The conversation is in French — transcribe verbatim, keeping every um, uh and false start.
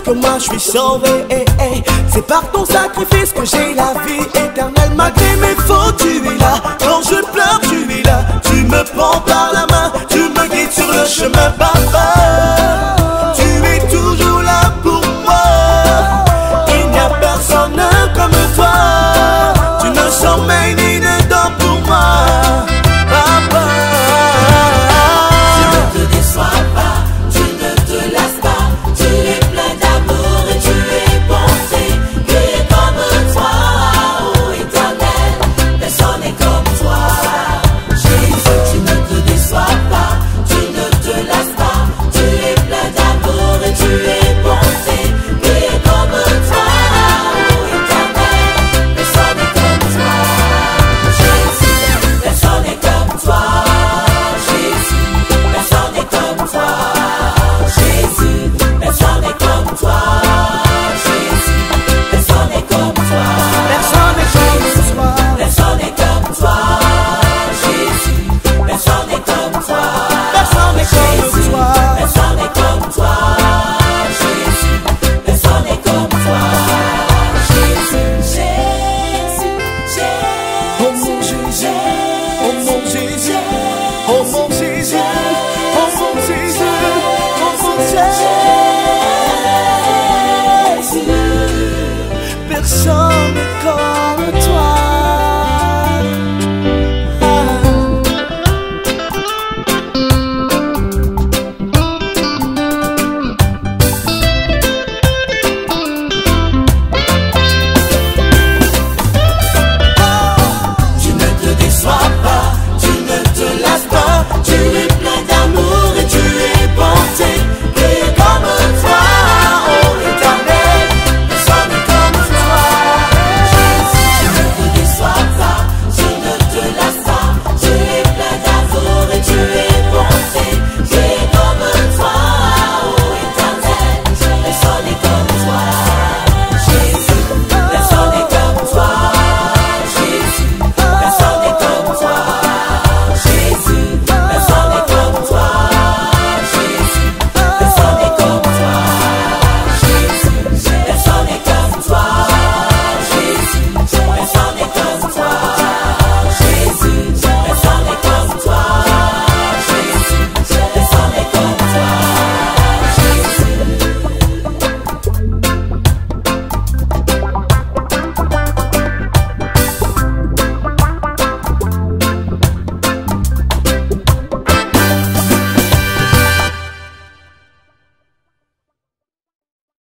que moi je suis sauvé. eh, eh. C'est par ton sacrifice que j'ai la vie éternelle. Malgré mes fautes, tu es là. Quand je pleure, tu es là. Tu me prends par la main, tu me guides sur le chemin, papa. Tu es toujours là pour moi. Il n'y a personne comme toi. Tu ne sommeilles ni ne dors pour moi, papa. Tu ne te déçois pas, tu ne te lasses pas. Tu es plein d'amour et tu es bonté. Tu es comme toi, ô éternel. Personne n'est comme toi. Jésus, tu ne te déçois pas, tu ne te lasses pas. Tu es plein d'amour et tu es bonté. Tu es comme toi, ô éternel. Personne n'est comme toi. Jésus, personne n'est comme toi. Jésus, personne n'est comme toi. Jésus, personne n'est comme toi. Jésus, personne n'est comme toi. Personne n'est comme toi. Personne n'est comme toi. Jésus, personne n'est comme toi. Personne n'est comme Jésus, toi. personne n'est comme toi. Jésus, personne n'est comme toi. Jésus, Jésus, Oh mon Jésus, oh mon Jésus, oh mon Jésus, oh mon Jésus, oh mon Jésus. Personne n'est comme